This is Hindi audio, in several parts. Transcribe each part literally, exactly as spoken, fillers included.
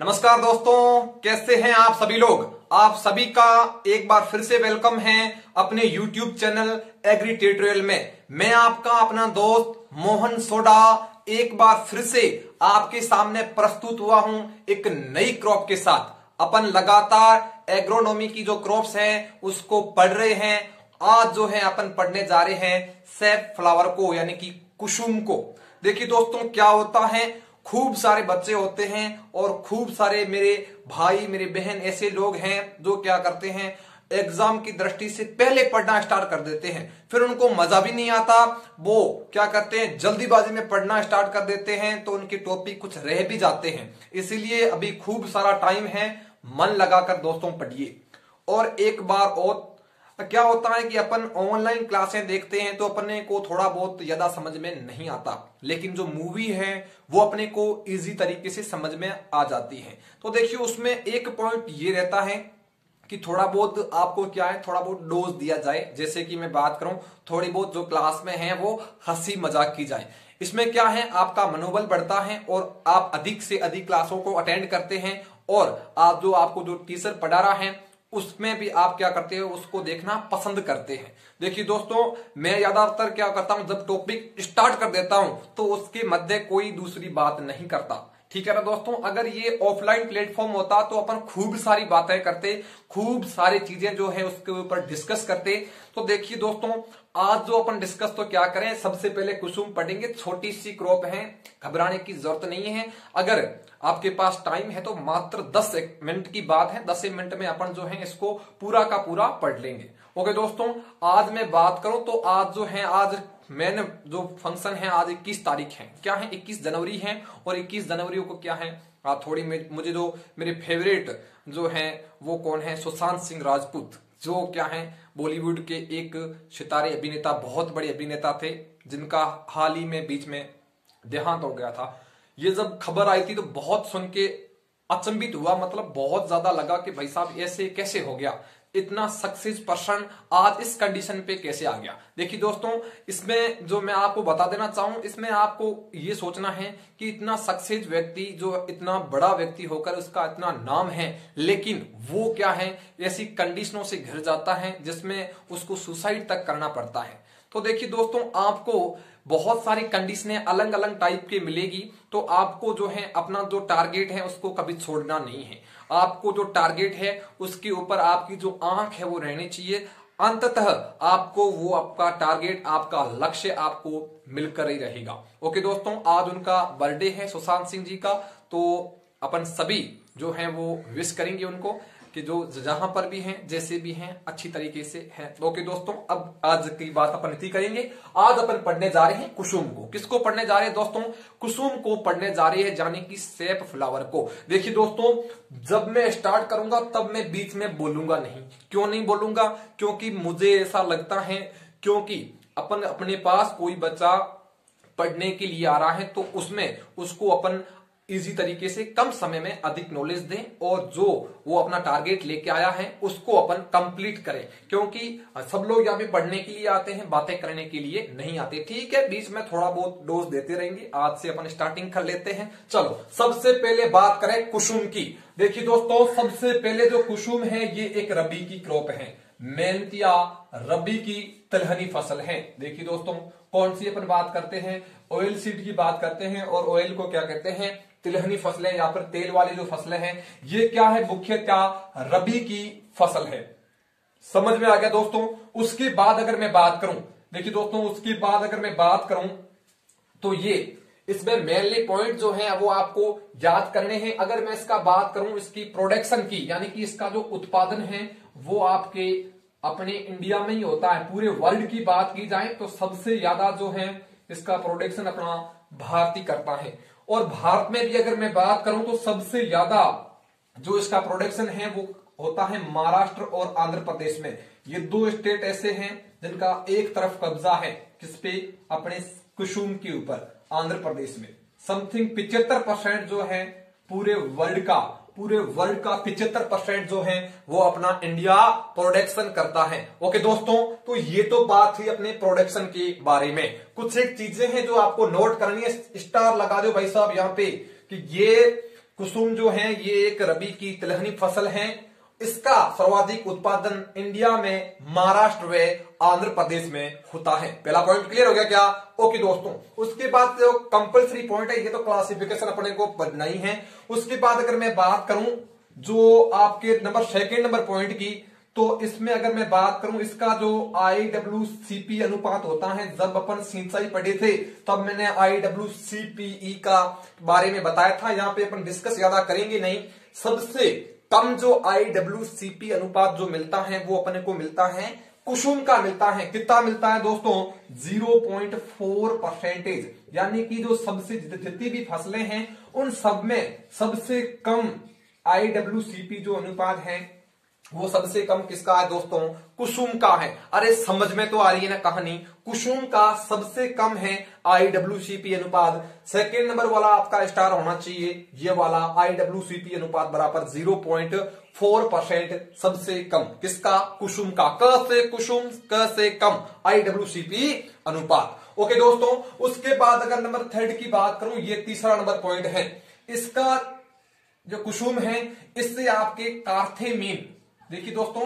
नमस्कार दोस्तों, कैसे हैं आप सभी लोग। आप सभी का एक बार फिर से वेलकम है अपने यूट्यूब चैनल एग्री ट्यूटोरियल में। मैं आपका अपना दोस्त मोहन सोडा एक बार फिर से आपके सामने प्रस्तुत हुआ हूं एक नई क्रॉप के साथ। अपन लगातार एग्रोनॉमी की जो क्रॉप्स हैं उसको पढ़ रहे हैं। आज जो है अपन पढ़ने जा रहे हैं सैफ फ्लावर को, यानी कि कुसुम को। देखिए दोस्तों, क्या होता है, खूब सारे बच्चे होते हैं और खूब सारे मेरे भाई मेरे बहन ऐसे लोग हैं जो क्या करते हैं, एग्जाम की दृष्टि से पहले पढ़ना स्टार्ट कर देते हैं। फिर उनको मजा भी नहीं आता, वो क्या करते हैं, जल्दीबाजी में पढ़ना स्टार्ट कर देते हैं, तो उनके टॉपिक कुछ रह भी जाते हैं। इसीलिए अभी खूब सारा टाइम है, मन लगाकर दोस्तों पढ़िए। और एक बार और क्या होता है कि अपन ऑनलाइन क्लासें देखते हैं तो अपने को थोड़ा बहुत ज्यादा समझ में नहीं आता, लेकिन जो मूवी है वो अपने को इजी तरीके से समझ में आ जाती है। तो देखिए, उसमें एक पॉइंट ये रहता है कि थोड़ा बहुत आपको क्या है, थोड़ा बहुत डोज दिया जाए। जैसे कि मैं बात करूं, थोड़ी बहुत जो क्लास में है वो हंसी मजाक की जाए। इसमें क्या है, आपका मनोबल बढ़ता है और आप अधिक से अधिक क्लासों को अटेंड करते हैं और आप जो आपको जो टीचर पढ़ा रहा है उसमें भी आप क्या करते हो, उसको देखना पसंद करते हैं। देखिए दोस्तों, मैं ज्यादातर क्या करता हूं, जब टॉपिक स्टार्ट कर देता हूं तो उसके मध्य कोई दूसरी बात नहीं करता। ठीक है ना दोस्तों। अगर ये ऑफलाइन प्लेटफॉर्म होता तो अपन खूब सारी बातें करते, खूब सारी चीजें जो है उसके ऊपर डिस्कस करते। तो देखिए दोस्तों, आज जो अपन डिस्कस तो क्या करें, सबसे पहले कुसुम पढ़ेंगे। छोटी सी क्रॉप है, घबराने की जरूरत नहीं है। अगर आपके पास टाइम है तो मात्र दस मिनट की बात है, दस मिनट में अपन जो है इसको पूरा का पूरा पढ़ लेंगे। ओके दोस्तों, आज मैं बात करूं तो आज जो है, आज मैंने जो फंक्शन है, आज इक्कीस तारीख है, क्या है, इक्कीस जनवरी है। और इक्कीस जनवरी को क्या है, आज थोड़ी मुझे जो मेरे फेवरेट जो है वो कौन है, सुशांत सिंह राजपूत, जो क्या है बॉलीवुड के एक सितारे अभिनेता, बहुत बड़े अभिनेता थे, जिनका हाल ही में बीच में देहांत हो गया था। ये जब खबर आई थी तो बहुत सुन के अचंभित हुआ, मतलब बहुत ज्यादा लगा कि भाई साहब ऐसे कैसे हो गया, इतना सक्सेस पर्सन आज इस कंडीशन पे कैसे आ गया। देखिए दोस्तों, इसमें जो मैं आपको बता देना चाहूं, इसमें आपको ये सोचना है कि इतना सक्सेस व्यक्ति, जो इतना बड़ा व्यक्ति होकर उसका इतना नाम है, लेकिन वो क्या है, ऐसी कंडीशनों से घिर जाता है जिसमें उसको सुसाइड तक करना पड़ता है। तो देखिए दोस्तों, आपको बहुत सारी कंडीशनें अलग अलग टाइप की मिलेगी, तो आपको जो है अपना जो टारगेट है उसको कभी छोड़ना नहीं है। आपको जो टारगेट है उसके ऊपर आपकी जो आंख है वो रहनी चाहिए। अंततः आपको वो आपका टारगेट, आपका लक्ष्य आपको मिलकर ही रहेगा। ओके दोस्तों, आज उनका बर्थडे है सुशांत सिंह जी का, तो अपन सभी जो है वो विश करेंगे उनको कि जो जहां पर भी हैं, जैसे भी हैं, अच्छी तरीके से हैं। ओके दोस्तों, अब आज की बात अपन इतनी करेंगे। आज अपन पढ़ने जा रहे हैं कुसुम को। किसको पढ़ने जा रहे हैं दोस्तों? कुसुम को पढ़ने जा रहे हैं, जाने की सैफ फ्लावर को। देखिए दोस्तों, जब मैं स्टार्ट करूंगा तब मैं बीच में बोलूंगा नहीं। क्यों नहीं बोलूंगा? क्योंकि मुझे ऐसा लगता है, क्योंकि अपन अपने पास कोई बच्चा पढ़ने के लिए आ रहा है तो उसमें उसको अपन इजी तरीके से कम समय में अधिक नॉलेज दें और जो वो अपना टारगेट लेके आया है उसको अपन कंप्लीट करें। क्योंकि सब लोग यहाँ पे पढ़ने के लिए आते हैं, बातें करने के लिए नहीं आते। ठीक है, बीच में थोड़ा बहुत डोज देते रहेंगे। आज से अपन स्टार्टिंग कर लेते हैं। चलो, सबसे पहले बात करें कुसुम की। देखिए दोस्तों, सबसे पहले जो कुसुम है ये एक रबी की क्रॉप है, मेहनत या रबी की तिलहनी फसल है। देखिए दोस्तों, कौन सी अपन बात करते हैं, ऑयल सीड की बात करते हैं। और ऑयल को क्या कहते हैं, तिलहनी फसलें या फिर तेल वाली जो फसलें हैं, ये क्या है, मुख्य क्या रबी की फसल है। समझ में आ गया दोस्तों। उसके बाद अगर मैं बात करूं, देखिए दोस्तों, उसके बाद अगर मैं बात करूं तो ये इसमें मेनली पॉइंट जो है वो आपको याद करने हैं। अगर मैं इसका बात करूं, इसकी प्रोडक्शन की, यानी कि इसका जो उत्पादन है वो आपके अपने इंडिया में ही होता है। पूरे वर्ल्ड की बात की जाए तो सबसे ज्यादा जो है इसका प्रोडक्शन अपना भारत ही करता है। और भारत में भी अगर मैं बात करूं तो सबसे ज्यादा जो इसका प्रोडक्शन है वो होता है महाराष्ट्र और आंध्र प्रदेश में। ये दो स्टेट ऐसे हैं जिनका एक तरफ कब्जा है, किसपे, अपने कुसुम के ऊपर, आंध्र प्रदेश में। समथिंग पिछहत्तर परसेंट जो है पूरे वर्ल्ड का पूरे वर्ल्ड का पिछहत्तर परसेंट जो है वो अपना इंडिया प्रोडक्शन करता है। ओके दोस्तों, तो ये तो बात थी अपने प्रोडक्शन के बारे में। कुछ एक चीजें हैं जो आपको नोट करनी है, स्टार लगा दो भाई साहब यहाँ पे, कि ये कुसुम जो है ये एक रबी की तिलहनी फसल है। इसका सर्वाधिक उत्पादन इंडिया में महाराष्ट्र व आंध्र प्रदेश में होता है। पहला पॉइंट क्लियर हो गया क्या? ओके दोस्तों, उसके बाद जो कंपलसरी पॉइंट है, ये तो क्लासिफिकेशन अपने को पढ़ना ही है। उसके बाद अगर मैं बात करूं जो आपके नंबर सेकेंड नंबर पॉइंट की, तो इसमें अगर मैं बात करूं इसका जो आई डब्ल्यू सी पी अनुपात होता है, जब अपन सिंचाई पढ़े थे तब मैंने आई डब्ल्यू सी पी ई का बारे में बताया था। यहाँ पे अपन डिस्कस ज्यादा करेंगे नहीं। सबसे कम जो आई डब्ल्यू सी पी अनुपात जो मिलता है वो अपने को मिलता है कुसुम का मिलता है। कितना मिलता है दोस्तों? Zero point four percentage. यानी कि जो सबसे जितनी भी फसलें हैं उन सब में सबसे कम आई डब्ल्यू सी पी जो अनुपात है वो सबसे कम किसका है दोस्तों? कुसुम का है। अरे समझ में तो आ रही है ना कहानी। कुसुम का सबसे कम है आई डब्ल्यू सी पी अनुपात। सेकेंड नंबर वाला आपका स्टार होना चाहिए, ये वाला आई डब्ल्यू सी पी अनुपात बराबर ज़ीरो पॉइंट फोर परसेंट सबसे कम किसका? कुसुम का। क से कुसुम, क से कम आई डब्ल्यू सी पी अनुपात। ओके दोस्तों, उसके बाद अगर नंबर थर्ड की बात करूं, ये तीसरा नंबर पॉइंट है। इसका जो कुसुम है इससे आपके कार्थेमीन, देखिए दोस्तों,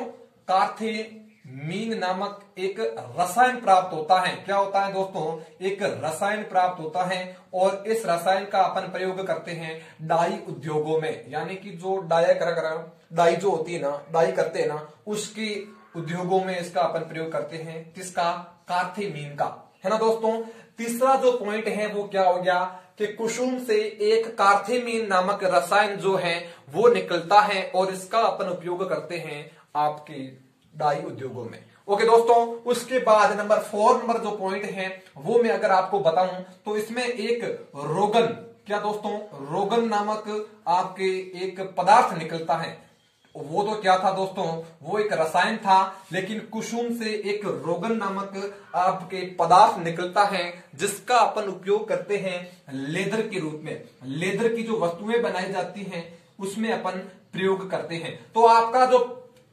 कार्थेमीन नामक एक रसायन प्राप्त होता है। क्या होता है दोस्तों? एक रसायन प्राप्त होता है और इस रसायन का अपन प्रयोग करते हैं डाई उद्योगों में। यानी कि जो डाई कर डाई जो होती है ना, डाई करते हैं ना, उसकी उद्योगों में इसका अपन प्रयोग करते हैं। किसका? कार्थेमीन का, है ना दोस्तों। तीसरा जो पॉइंट है वो क्या हो गया कि कुसुम से एक कार्थेमीन नामक रसायन जो है वो निकलता है और इसका अपन उपयोग करते हैं आपके डाई उद्योगों में। ओके दोस्तों, उसके बाद नंबर फोर नंबर जो पॉइंट है वो मैं अगर आपको बताऊं तो इसमें एक रोगन, क्या दोस्तों? रोगन नामक आपके एक पदार्थ निकलता है। वो तो क्या था दोस्तों? वो एक रसायन था, लेकिन कुसुम से एक रोगन नामक आपके पदार्थ निकलता है जिसका अपन उपयोग करते हैं लेदर के रूप में। लेदर की जो वस्तुएं बनाई जाती हैं उसमें अपन प्रयोग करते हैं। तो आपका जो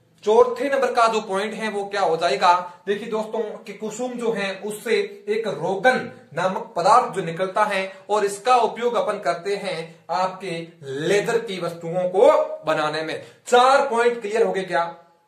चौथे नंबर का जो पॉइंट है वो क्या हो जाएगा? देखिए दोस्तों कि कुसुम जो है उससे एक रोगन नामक पदार्थ जो निकलता है और इसका उपयोग अपन करते हैं आपके लेदर की वस्तुओं को बनाने में। चार पॉइंट क्लियर हो गए क्या?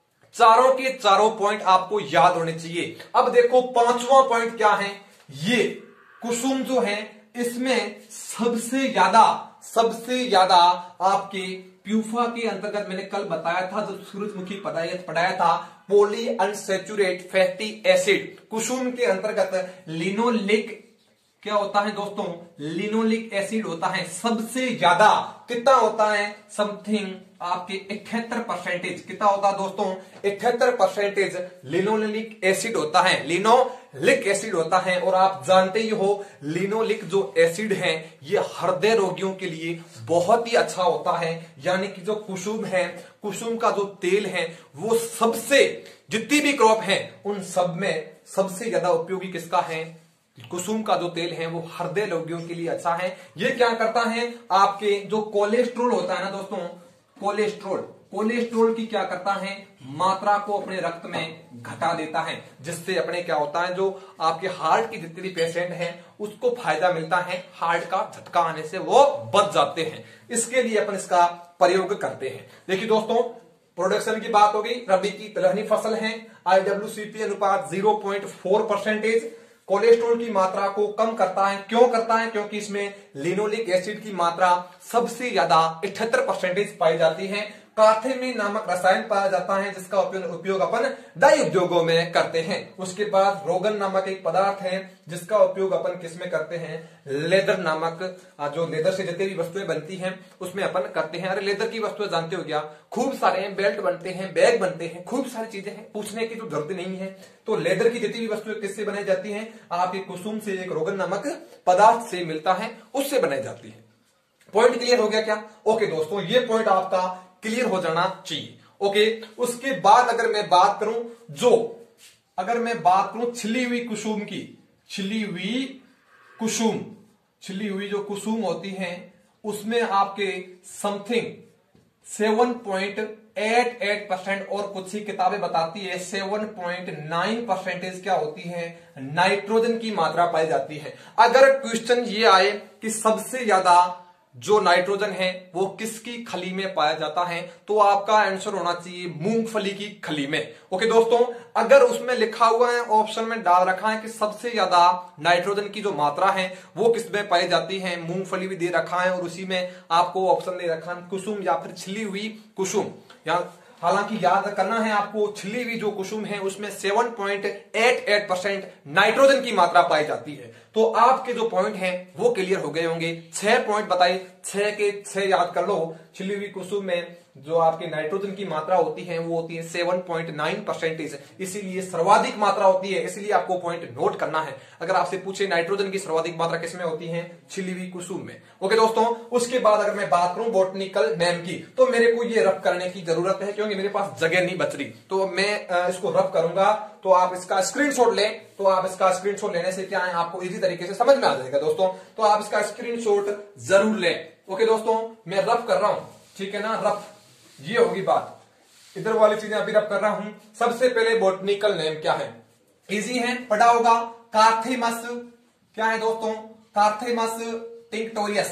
चारों के चारों पॉइंट आपको याद होने चाहिए। अब देखो पांचवा पॉइंट क्या है। ये कुसुम जो है इसमें सबसे ज्यादा सबसे ज्यादा आपके प्यूफा के अंतर्गत मैंने कल बताया था, जब सूरजमुखी पढ़ाया था, पॉली अनसैचुरेट फैटी एसिड। कुसुम के अंतर्गत लिनोलिक क्या होता है दोस्तों? लिनोलिक एसिड होता है सबसे ज्यादा। कितना होता है? समथिंग आपके इकहत्तर परसेंटेज। कितना होता है दोस्तों? इकहत्तर परसेंटेज लिनोलिक एसिड होता है। लिनोलिक एसिड होता है और आप जानते ही हो लिनोलिक जो एसिड है ये हृदय रोगियों के लिए बहुत ही अच्छा होता है। यानी कि जो कुसुम है, कुसुम का जो तेल है वो सबसे, जितनी भी क्रॉप है उन सब में सबसे ज्यादा उपयोगी किसका है? कुसुम का जो तेल है वो हृदय रोगियों के लिए अच्छा है। ये क्या करता है? आपके जो कोलेस्ट्रोल होता है ना दोस्तों, कोलेस्ट्रोल कोलेस्ट्रोल की क्या करता है? मात्रा को अपने रक्त में घटा देता है, जिससे अपने क्या होता है, जो आपके हार्ट के जितने भी पेशेंट हैं उसको फायदा मिलता है। हार्ट का झटका आने से वो बच जाते हैं। इसके लिए अपन इसका प्रयोग करते हैं। देखिए दोस्तों, प्रोडक्शन की बात हो गई। रबी की तिलहनी फसल है। आई डब्ल्यू सी पी अनुपात zero point four percentage. Cholesterol की मात्रा को कम करता है। क्यों करता है? क्योंकि इसमें लिनोलिक एसिड की मात्रा सबसे ज्यादा इकहत्तर परसेंटेज पाई जाती है। कार्थेमीन नामक रसायन पाया जाता है जिसका उपयोग अपन डाई उद्योगों में करते हैं। उसके बाद रोगन नामक एक पदार्थ है जिसका उपयोग अपन किसमें करते हैं? लेदर नामक, जो लेदर से जितनी भी वस्तुएं बनती हैं उसमें अपन करते हैं। अरे लेदर की वस्तुएं जानते हो क्या? खूब सारे हैं, बेल्ट बनते हैं, बैग बनते हैं, खूब सारी चीजें हैं, पूछने की तो जरूरत नहीं है। तो लेदर की जितनी भी वस्तुएं किससे बनाई जाती हैं? आपके कुसुम से एक रोगन नामक पदार्थ से मिलता है, उससे बनाई जाती है। पॉइंट क्लियर हो गया क्या? ओके दोस्तों, ये पॉइंट आपका क्लियर हो जाना चाहिए। ओके, उसके बाद अगर मैं बात करूं, जो अगर मैं बात करूं छिली हुई कुसुम की, छिली हुई कुसुम, छिली हुई जो कुसुम होती है उसमें आपके something seven point eight eight percent और कुछ ही किताबें बताती है सेवन पॉइंट नाइन परसेंटेज क्या होती है? नाइट्रोजन की मात्रा पाई जाती है। अगर क्वेश्चन ये आए कि सबसे ज्यादा जो नाइट्रोजन है वो किसकी खली में पाया जाता है? तो आपका आंसर होना चाहिए मूंगफली की खली में। ओके दोस्तों, अगर उसमें लिखा हुआ है, ऑप्शन में डाल रखा है कि सबसे ज्यादा नाइट्रोजन की जो मात्रा है वो किसमें पाई जाती है, मूंगफली भी दे रखा है और उसी में आपको ऑप्शन दे रखा है कुसुम या फिर छिली हुई कुसुम। या हालांकि याद करना है आपको, छिली हुई जो कुसुम है उसमें सात पॉइंट आठ आठ परसेंट नाइट्रोजन की मात्रा पाई जाती है। तो आपके जो पॉइंट हैं वो क्लियर हो गए होंगे। छह पॉइंट बताइए, छह के छह याद कर लो। छिली हुई कुसुम में जो आपके नाइट्रोजन की मात्रा होती है वो होती है सात पॉइंट नौ परसेंटेज, इसीलिए सर्वाधिक मात्रा होती है, इसीलिए आपको पॉइंट नोट करना है। अगर आपसे पूछे नाइट्रोजन की सर्वाधिक मात्रा किसमें होती है, छिली हुई कुसुम में। ओके दोस्तों, उसके बाद अगर मैं बात करूं बॉटनिकल नेम की, तो मेरे को ये रफ करने की जरूरत है क्योंकि मेरे पास जगह नहीं बच रही, तो मैं इसको रफ करूंगा। तो आप इसका स्क्रीनशॉट लें, तो आप इसका स्क्रीनशॉट लेने से क्या है आपको इजी तरीके से समझ में आ जाएगा दोस्तों। तो आप इसका स्क्रीनशॉट जरूर लें। ओके दोस्तों, मैं रफ कर रहा हूं, ठीक है ना, रफ ये होगी बात। इधर वाली चीजें अभी रब कर रहा हूं। सबसे पहले बॉटनिकल नेम क्या है, इजी है, पढ़ा होगा। कार्थेमस क्या है दोस्तों, कार्थेमस टिंक्टोरियस,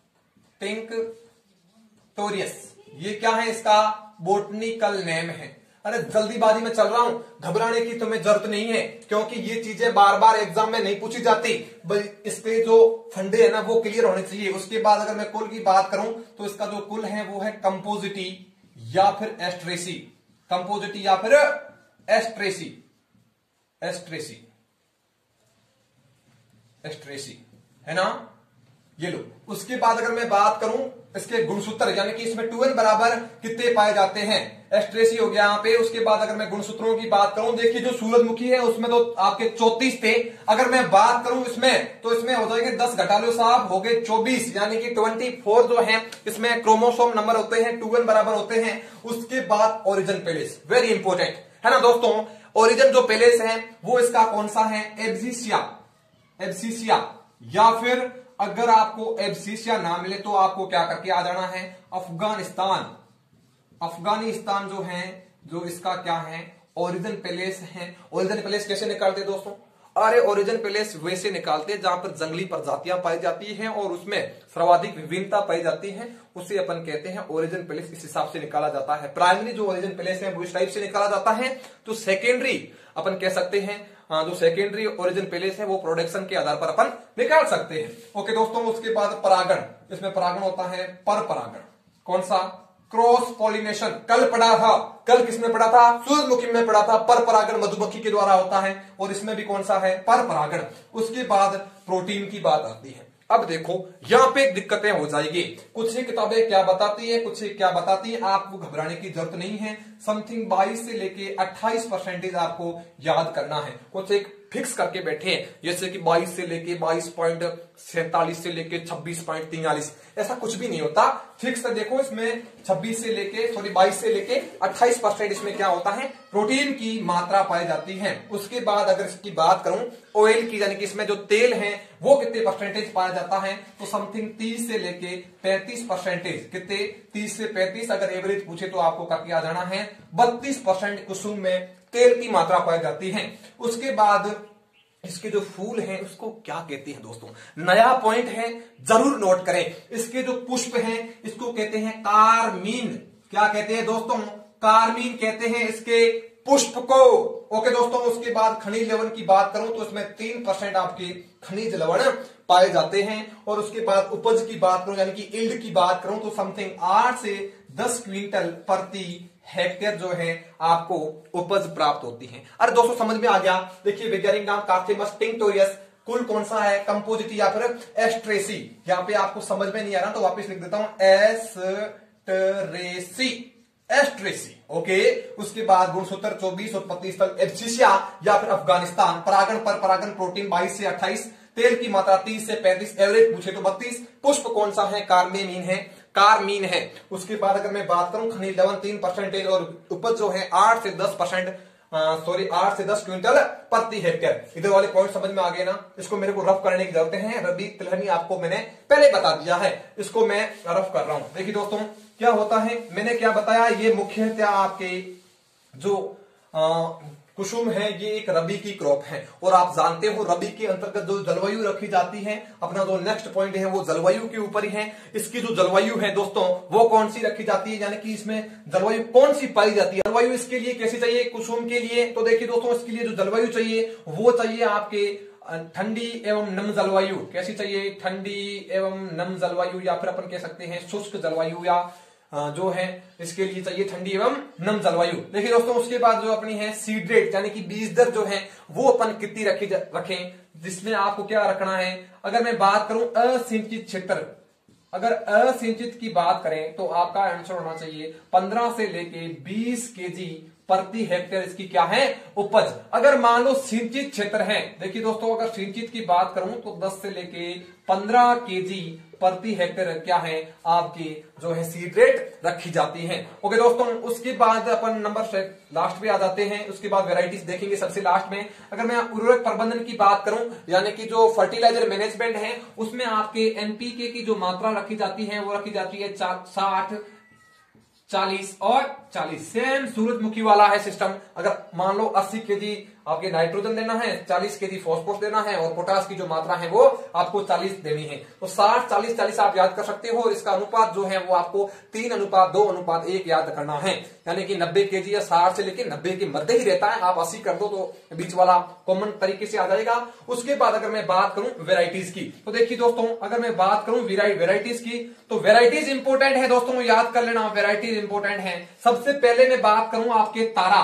टिंक्टोरियस, ये क्या है, इसका बॉटनिकल नेम है। अरे जल्दीबाजी में चल रहा हूं, घबराने की तुम्हें जरूरत नहीं है क्योंकि ये चीजें बार बार एग्जाम में नहीं पूछी जाती। इसके जो फंडे है ना वो क्लियर होने चाहिए। उसके बाद अगर मैं कुल की बात करूं तो इसका जो कुल है वो है कंपोजिटी या फिर एस्ट्रेसी, कंपोजिटी या फिर एस्ट्रेसी, एस्ट्रेसी, एस्ट्रेसी है ना, ये लो। उसके बाद अगर मैं बात करूं इसके गुणसूत्र, यानी कि इसमें टू एन बराबर कितने पाए जाते हैं, एस्ट्रेसी हो गया यहाँ पे। उसके बाद अगर मैं गुणसूत्रों की बात करूं, देखिए जो सूरजमुखी है उसमें तो आपके चौतीस थे। अगर मैं बात करूं इसमें तो इसमें हो जाएंगे दस घटा लो साहब, हो गए चौबीस, यानी कि चौबीस जो है इसमें क्रोमोसोम नंबर होते हैं, टू एन बराबर होते हैं। उसके बाद ओरिजिन पेलेस, वेरी इंपॉर्टेंट है ना दोस्तों। ओरिजिन जो पेलेस है वो इसका कौन सा है, एब्सिसिया, एब्सिसिया, या फिर अगर आपको एब्सिसिया ना मिले तो आपको क्या करके आ जाना है, अफगानिस्तान, अफगानिस्तान जो है, जो इसका क्या है, ओरिजिन पेलेस है। ओरिजिन पेलेस कैसे निकालते हैं दोस्तों, अरे ओरिजिन पेलेस वैसे निकालते हैं जहां पर जंगली प्रजातियां पाई जाती हैं और उसमें सर्वाधिक विभिन्नता पाई जाती है, उसे अपन कहते हैं ओरिजिन पेलेस। इस हिसाब से निकाला जाता है। प्राइमरी जो ओरिजिन पेलेस है वो इस टाइप से निकाला जाता है। तो सेकेंडरी अपन कह सकते हैं, जो सेकेंडरी ओरिजिन पेलेस है वो प्रोडक्शन के आधार पर अपन निकाल सकते हैं। ओके दोस्तों, उसके बाद परागण, इसमें परागण होता है पर परागण, कौन सा, क्रॉस पॉलिनेशन। कल पढ़ा था, कल किसमें पढ़ा था, सूरजमुखी में पढ़ा था, पर परागण मधुमक्खी के द्वारा होता है और इसमें भी कौन सा है, पर परागण। उसके बाद प्रोटीन की बात आती है। अब देखो यहां पे दिक्कतें हो जाएगी, कुछ ही किताबें क्या बताती है, कुछ ही क्या बताती है, आपको घबराने की जरूरत नहीं है। समथिंग बाईस से लेके अट्ठाईस परसेंटेज आपको याद करना है, कुछ एक फिक्स करके बैठे हैं, जैसे कि बाईस से लेके बाईस पॉइंट सैंतालीस से लेके छब्बीस पॉइंट तिरालीस, ऐसा कुछ भी नहीं होता। फिक्स देखो इसमें छब्बीस से लेके सॉरी बाईस से लेके अट्ठाईस परसेंट इसमें क्या होता है, प्रोटीन की मात्रा पाई जाती है। उसके बाद अगर इसकी बात करूं ऑयल की, यानी कि इसमें जो तेल है वो कितने परसेंटेज पाया जाता है, तो समथिंग तीस से लेके पैंतीस परसेंटेज, कितने, तीस से पैंतीस। अगर एवरेज पूछे तो आपको करके आ जाना है बत्तीस परसेंट कुसुम में तेल की मात्रा पाई जाती है। उसके बाद इसके जो फूल हैं उसको क्या कहते हैं दोस्तों, नया पॉइंट है, जरूर नोट करें। इसके जो पुष्प हैं इसको कहते हैं कारमीन, क्या कहते हैं दोस्तों, कारमीन कहते हैं इसके पुष्प को। ओके दोस्तों, उसके बाद खनिज लवण की बात करूं तो इसमें तीन परसेंट आपके खनिज लवण पाए जाते हैं। और उसके बाद उपज की बात करूं यानी कि इल्ड की बात करूं तो समथिंग आठ से दस क्विंटल प्रति हेक्टेयर जो है आपको उपज प्राप्त होती है। अरे दोस्तों समझ में आ गया। देखिए वैज्ञानिक नाम कार्थेमस टिंक्टोरियस, कुल कौन सा है, कंपोजिटी या फिर एस्ट्रेसी। यहां पे आपको समझ में नहीं आ रहा तो वापस लिख देता हूं, एस्ट्रेसी, एस्ट्रेसी। ओके, उसके बाद गुणसूत्र चौबीस, उत्पत्ति स्थल एब्सिसिया या फिर अफगानिस्तान, परागण पर परागण प्रोटीन बाईस से अट्ठाईस, तेल की मात्रा तीस से पैंतीस, एवरेज पूछे तो बत्तीस, पुष्प कौन सा है, कार्मेमीन है, कारमीन है। उसके बाद अगर मैं बात करूं खनिज लवण तीन परसेंटेज और उपज जो है आठ से दस परसेंट सॉरी आठ से दस क्विंटल प्रति हेक्टेयर। इधर वाले पॉइंट समझ में आ गए ना, इसको मेरे को रफ करने की जरूरत है। रबी तिलहनी आपको मैंने पहले बता दिया है, इसको मैं रफ कर रहा हूं। देखिए दोस्तों क्या होता है, मैंने क्या बताया, ये मुख्यतः आपके जो आ, कुसुम है ये एक रबी की क्रॉप है और आप जानते हो रबी के अंतर्गत जो जलवायु रखी जाती है, अपना जो नेक्स्ट पॉइंट है वो जलवायु के ऊपर ही है। इसकी जो जलवायु है दोस्तों वो कौन सी रखी जाती है, यानी कि इसमें जलवायु कौन सी पाई जाती है। जलवायु इसके लिए कैसी चाहिए कुसुम के लिए, तो देखिए दोस्तों इसके लिए जो जलवायु चाहिए वो चाहिए आपके ठंडी एवं नम जलवायु। कैसी चाहिए, ठंडी एवं नम जलवायु, या फिर अपन कह सकते हैं शुष्क जलवायु, या जो है इसके लिए चाहिए ठंडी एवं नम जलवायु। देखिए दोस्तों उसके बाद जो अपनी है सीड रेट यानी कि बीज दर जो है वो अपन कितनी रखी रखें, जिसमें आपको क्या रखना है। अगर मैं बात करूं असिंचित क्षेत्र, अगर असिंचित की बात करें तो आपका आंसर होना चाहिए पंद्रह से लेके बीस केजी प्रति हेक्टेयर इसकी क्या है उपज। अगर मान लो सिंचित क्षेत्र है, देखिए दोस्तों अगर सिंचित की बात करूं तो दस से लेके पंद्रह केजी प्रति हेक्टेयर क्या है आपकी जो है सीड रेट रखी जाती है। ओके दोस्तों उसके बाद अपन नंबर लास्ट पे आ जाते हैं, उसके बाद वेराइटीज देखेंगे सबसे लास्ट में। अगर मैं उर्वरक प्रबंधन की बात करूं यानी कि जो फर्टिलाइजर मैनेजमेंट है उसमें आपके एनपीके की जो मात्रा रखी जाती है वो रखी जाती है साठ चालीस और चालीस। सेम सूरजमुखी वाला है सिस्टम। अगर मान लो अस्सी केजी आपके नाइट्रोजन देना है, चालीस केजी फॉस्फोरस देना है और पोटास की जो मात्रा है वो आपको चालीस देनी है, तो साठ चालीस चालीस आप याद कर सकते हो। और इसका अनुपात जो है वो आपको तीन अनुपात दो अनुपात एक याद करना है, यानी कि नब्बे केजी या साठ से लेके नब्बे के मध्य ही रहता है। आप अस्सी कर दो तो बीच वाला कॉमन तरीके से आ जाएगा। उसके बाद अगर मैं बात करूं वेराइटीज की, तो देखिए दोस्तों अगर मैं बात करूं वेराइटीज की तो वेराइटीज इंपोर्टेंट है दोस्तों, याद कर लेना वेराइटीज इंपोर्टेंट है। सबसे पहले मैं बात करूं आपके तारा,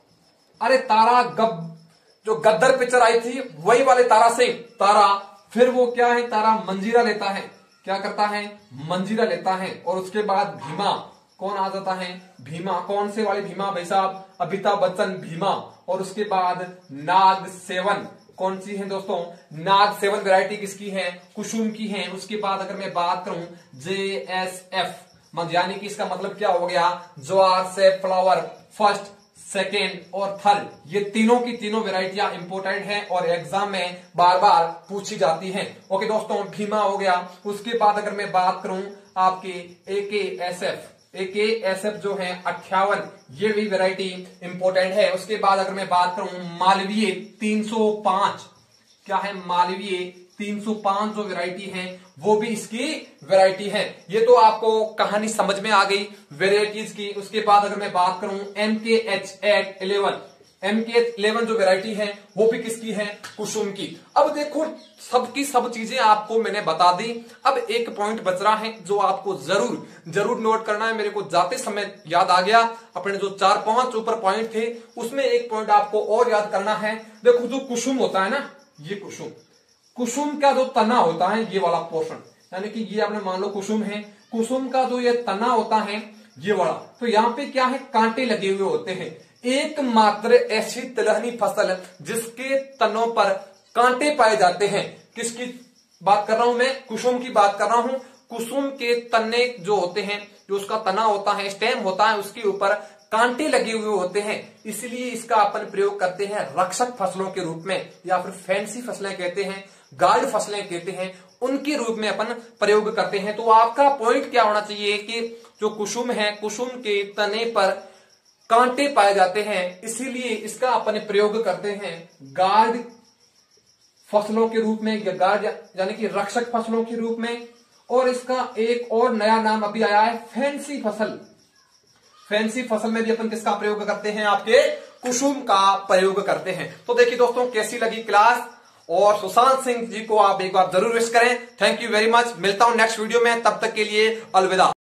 अरे तारा गब जो गद्दर पिक्चर आई थी वही वाले तारा सिंह तारा, फिर वो क्या है तारा मंजीरा लेता है, क्या करता है मंजीरा लेता है। और उसके बाद भीमा कौन आ जाता है, भीमा कौन से वाले भीमा भाई साहब, अमिताभ बच्चन भीमा। और उसके बाद नाग सेवन कौन सी है दोस्तों, नाग सेवन वैरायटी किसकी है कुसुम की है। उसके बाद अगर मैं बात करूं जे एस एफ यानी कि इसका मतलब क्या हो गया ज्वार से फ्लावर फर्स्ट सेकेंड और थर्ड, ये तीनों की तीनों वेराइटियां इंपोर्टेंट हैं और एग्जाम में बार बार पूछी जाती हैं। ओके दोस्तों भीमा हो गया। उसके बाद अगर मैं बात करूं आपके ए के एस एफ, ए के एस एफ जो है अट्ठावन, ये भी वेराइटी इंपोर्टेंट है। उसके बाद अगर मैं बात करूं मालवीय तीन सौ पांच, क्या है मालवीय तीन सौ पांच जो वैरायटी है वो भी इसकी वैरायटी है। ये तो आपको कहानी समझ में आ गई वेराइटीज की। उसके बाद अगर मैं बात करूं M K H eight eleven, M K H eleven जो वैरायटी है वो भी किसकी है कुसुम की। अब देखो सबकी सब चीजें आपको मैंने बता दी। अब एक पॉइंट बच रहा है जो आपको जरूर जरूर नोट करना है, मेरे को जाते समय याद आ गया। अपने जो चार पांच ऊपर पॉइंट थे उसमें एक पॉइंट आपको और याद करना है। देखो जो कुसुम होता है ना, ये कुसुम कुसुम का जो तना होता है ये वाला पोर्शन, यानी कि ये आपने मान लो कुसुम है, कुसुम का जो ये तना होता है ये वाला, तो यहाँ पे क्या है कांटे लगे हुए होते हैं। एकमात्र ऐसी तिलहनी फसल जिसके तनों पर कांटे पाए जाते हैं, किसकी बात कर रहा हूं मैं, कुसुम की बात कर रहा हूं। कुसुम के तने जो होते हैं, जो उसका तना होता है स्टेम होता है उसके ऊपर कांटे लगे हुए होते हैं, इसलिए इसका अपन प्रयोग करते हैं रक्षक फसलों के रूप में, या फिर फैंसी फसलें कहते हैं, गार्ड फसलें कहते हैं, उनके रूप में अपन प्रयोग करते हैं। तो आपका पॉइंट क्या होना चाहिए कि जो कुसुम है कुसुम के तने पर कांटे पाए जाते हैं, इसीलिए इसका अपन प्रयोग करते हैं गार्ड फसलों के रूप में, या गार्ड यानी कि रक्षक फसलों के रूप में। और इसका एक और नया नाम अभी आया है फैंसी फसल। फैंसी फसल में भी अपन किसका प्रयोग करते हैं, आपके कुसुम का प्रयोग करते हैं। तो देखिए दोस्तों कैसी लगी क्लास, और सुशांत सिंह जी को आप एक बार जरूर विश करें। Thank you very much. मिलता हूं नेक्स्ट वीडियो में, तब तक के लिए अलविदा।